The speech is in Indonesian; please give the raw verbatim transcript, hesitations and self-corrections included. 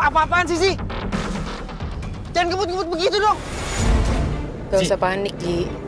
apa-apaan sih, Ji? Jangan ngebut-ngebut begitu dong. Gak Ji. usah panik, Ji.